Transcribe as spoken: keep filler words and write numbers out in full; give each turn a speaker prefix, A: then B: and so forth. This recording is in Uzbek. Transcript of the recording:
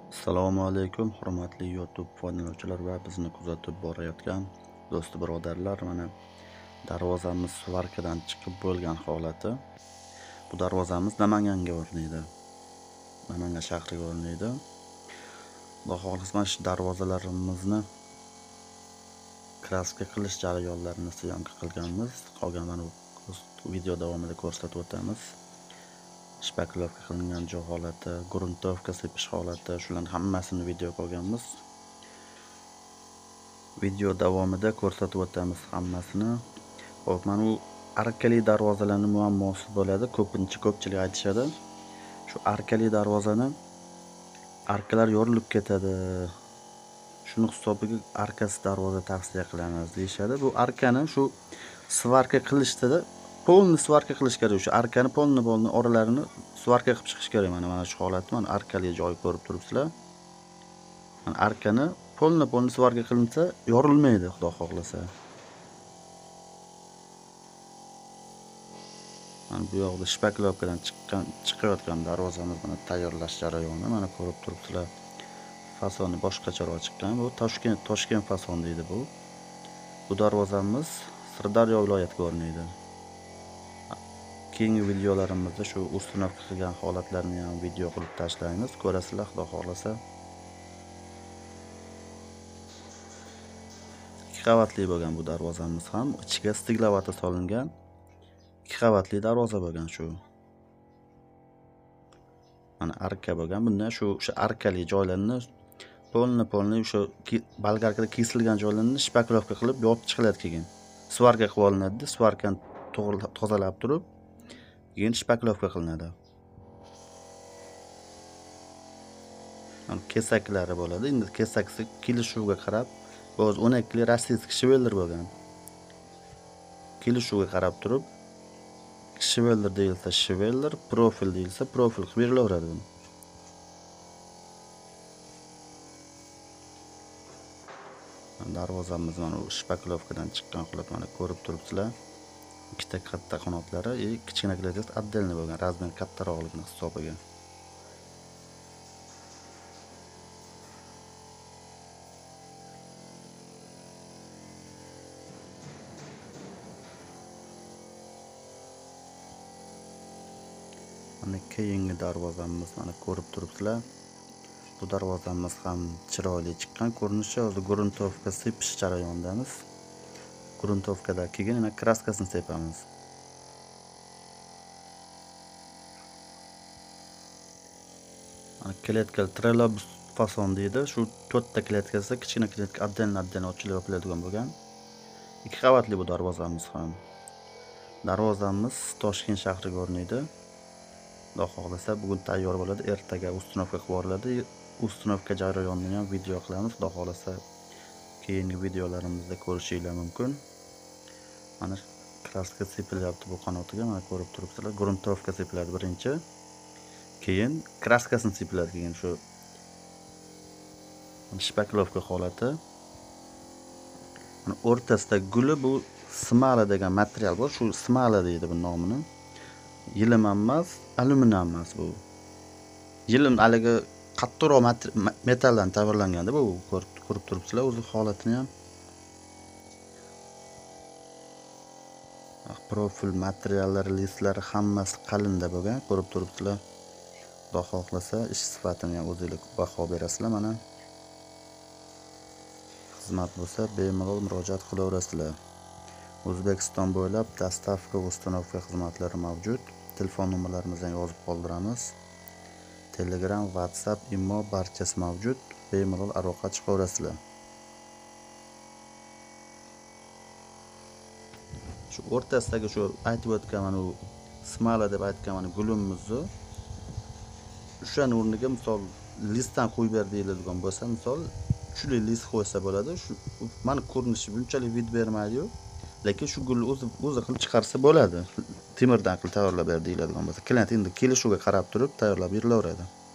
A: Assalomu alaykum hurmatli YouTube foydalanuvchilar va bizni kuzatib borayotgan do'st birodarlar. Mana darvozamiz svarkadan chiqib bo'lgan holati. Bu darvozamiz Namanganga o'rnaydi. Namangan shahriga o'rnaydi. Xudo xohlasa mana shu darvozalarimizni kraska qilish jarayonlarini syomka qilganmiz. Qolgan mana bu video davomida ko'rsatib o'tamiz. Shpakilovka qilingan joy holati, gruntovka sepish holati, shularning hammasini video qolganmiz. Video davomida ko'rsatib o'tamiz hammasini. Xo'p, mana bu arkali darvozalarning muammosi bo'ladi. Ko'pincha ko'pchilik aytishadi. Shu arkali darvozani arkalar yorilib ketadi. Shuni hisobiga arkasi darvoza tavsiya qilamiz deyshadi. Bu arkani shu svarka qilishda polni svarka qilish kerak. Shu arkani polni polni oralarini svarka qilib chiqish kerak. Mana mana shu holatni mana arkali joy ko'rib turibsizlar. Mana arkani polni polni svarka qilinsa yorilmaydi, xudo xohlasa. Mana bu yoqda shpakilovkadan chiqqan chiqayotgan darvozamiz mana tayyorlash jarayoni mana ko'rib turibsizlar. Fasoni boshqacharoq chiqqan. Bu Toshkent Toshkent fason deydi bu. Bu darvozamiz Sirdaryo viloyatiga o'rnaydi. Keyingi videolarimizda shu ustunovka qilgan holatlarni ham video qilib tashlaymiz. Ko'rasizlar, xudo xohlasa. ikki qavatli bo'lgan bu darvozamiz ham, ichiga stiglavata solingan ikki qavatli darvoza bo'lgan shu. Mana arka bo'lgan. Bundan shu o'sha arkali joylarni polni polni o'sha bolgarkada kesilgan joylarni shpakilovka qilib yopib chiqiladi keyin. Svarka qilib olinadi, svarkani tozalab turib, keyin shpakilovka qilinadi. Mana kesaklari bo'ladi. Endi kesaksi kelishuvga qarab, o'z o'n ikki rossiyskiy shiveldir bo'lgan. Kelishuvga qarab turib, shiveldir deyilsa shiveldir, profil deyilsa profil qilib berilaveradi. Darvozamiz mana shpakilovkadan chiqqan holat mana ko'rib turibsizlar. Ikkita katta qanotlari, e kichkinaklari отдельно bo'lgan, razmer kattaroqligini hisobiga. Mana keyingi darvozamiz mana ko'rib turibsizlar. Bu darvozamiz ham chiroyli chiqqan ko'rinishi. O'zi gruntovka sepish jarayonidamiz. Gruntovkada keyin yana kraskasini sepamiz. Mana kletkali trolleybus fason deydi. Shu to'rtta kletkasi kichkina kletka отдельно-отдельно ochilib yopiladigan bo'lgan. Ikki qavatli bu darvozamiz ham. Darvozamiz Toshkent shahriga o'rnaydi. Xudo xohlasa bugun tayyor bo'ladi, ertaga ustunovka qilib yuboriladi. Ustunovka jarayonini ham video qilamiz. Xudo xohlasa keyingi videolarimizda ko'rishingiz mumkin. Mana kraska sepilyapti bu qanotiga, mana ko'rib turibsizlar. Gruntovka sepiladi birinchi. Keyin kraskasini sepiladi keyin shu shpakilovka holati. Mana o'rtasida guli bu smala degan material bor. Shu smala deydi bu nomini. Yilim emas, alyuminium emas bu. Yilim haligi qattiqroq metaldan tayyorlanganda bu ko'rib turibsizlar. O'zi holatini ham profil materiallari, listlari hammasi qalinda bo'lgan, ko'rib turibsizlar. Xudo xohlasa ish sifatini ham o'zingiz baho berasizlar. Mana xizmat bo'lsa bemalol murojaat qilaverasizlar. O'zbekiston bo'ylab dostavka va ustunovka xizmatlari mavjud. Telefon nomerlarimizni yozib qoldiramiz. Telegram, WhatsApp, Imo barchasi mavjud. Bemalol aloqa chiqaverasizlar. Shu o'rtasidagi shu aytib o'tgan mana u smala deb aytgan mana gulimizni o'shaning o'rniga misol listdan qo'yib ber deyiladigan bo'lsa, misol kuchli list qo'ysa bo'ladi. Shu mana ko'rinishi bunchalik vid bermaydi-yu, lekin shu gulni o'zi o'zi qilib chiqarsa bo'ladi. Temirdan qilib tayyorlab ber deyiladigan bo'lsa, klient endi kelishuvga qarab turib tayyorlab berilaveradi.